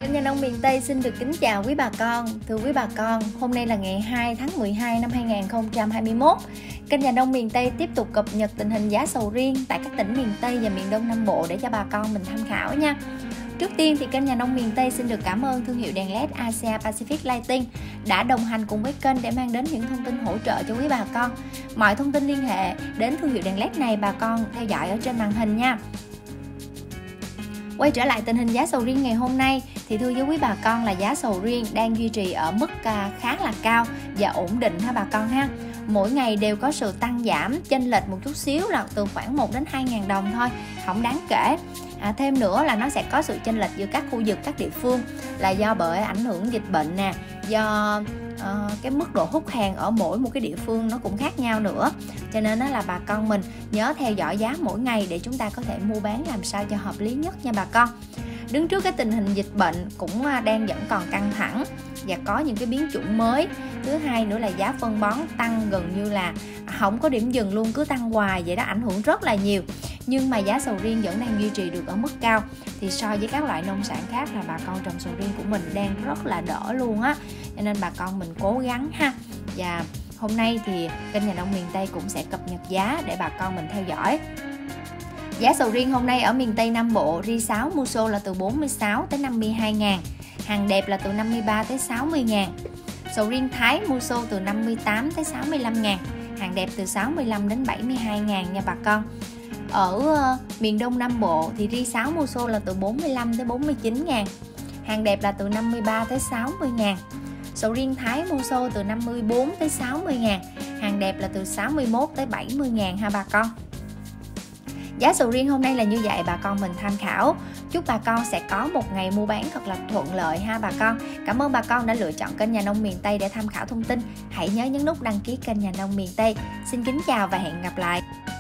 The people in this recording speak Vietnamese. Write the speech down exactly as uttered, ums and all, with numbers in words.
Kênh Nhà Nông Miền Tây xin được kính chào quý bà con. Thưa quý bà con, hôm nay là ngày hai tháng mười hai năm hai nghìn không trăm hai mươi mốt. Kênh Nhà Nông Miền Tây tiếp tục cập nhật tình hình giá sầu riêng tại các tỉnh miền Tây và miền Đông Nam Bộ để cho bà con mình tham khảo nha. Trước tiên thì kênh Nhà Nông Miền Tây xin được cảm ơn thương hiệu đèn led Asia Pacific Lighting đã đồng hành cùng với kênh để mang đến những thông tin hỗ trợ cho quý bà con. Mọi thông tin liên hệ đến thương hiệu đèn led này bà con theo dõi ở trên màn hình nha. Quay trở lại tình hình giá sầu riêng ngày hôm nay thì thưa với quý bà con là giá sầu riêng đang duy trì ở mức khá là cao và ổn định ha bà con ha. Mỗi ngày đều có sự tăng giảm chênh lệch một chút xíu là từ khoảng một đến hai ngàn đồng thôi, không đáng kể. À, thêm nữa là nó sẽ có sự chênh lệch giữa các khu vực, các địa phương là do bởi ảnh hưởng dịch bệnh nè, do uh, cái mức độ hút hàng ở mỗi một cái địa phương nó cũng khác nhau nữa. Cho nên đó là bà con mình nhớ theo dõi giá mỗi ngày để chúng ta có thể mua bán làm sao cho hợp lý nhất nha bà con. Đứng trước cái tình hình dịch bệnh cũng đang vẫn còn căng thẳng và có những cái biến chủng mới. Thứ hai nữa là giá phân bón tăng gần như là không có điểm dừng luôn, cứ tăng hoài vậy đó, ảnh hưởng rất là nhiều. Nhưng mà giá sầu riêng vẫn đang duy trì được ở mức cao. Thì so với các loại nông sản khác là bà con trồng sầu riêng của mình đang rất là đỡ luôn á. Cho nên bà con mình cố gắng ha. Và hôm nay thì kênh Nhà Nông Miền Tây cũng sẽ cập nhật giá để bà con mình theo dõi. Giá sầu riêng hôm nay ở miền Tây Nam Bộ, ri sáu Muso là từ bốn mươi sáu tới năm mươi hai ngàn, hàng đẹp là từ năm mươi ba tới sáu mươi ngàn. Sầu riêng Thái Muso từ năm mươi tám tới sáu mươi lăm ngàn, hàng đẹp từ sáu mươi lăm đến bảy mươi hai ngàn nha bà con. Ở uh, miền Đông Nam Bộ thì ri sáu Muso là từ bốn mươi lăm tới bốn mươi chín ngàn, hàng đẹp là từ năm mươi ba tới sáu mươi ngàn. Sầu riêng Thái Muso từ năm mươi bốn tới sáu mươi ngàn, hàng đẹp là từ sáu mươi mốt tới bảy mươi ngàn ha bà con. Giá sầu riêng hôm nay là như vậy, bà con mình tham khảo. Chúc bà con sẽ có một ngày mua bán thật là thuận lợi ha bà con. Cảm ơn bà con đã lựa chọn kênh Nhà Nông Miền Tây để tham khảo thông tin. Hãy nhớ nhấn nút đăng ký kênh Nhà Nông Miền Tây. Xin kính chào và hẹn gặp lại.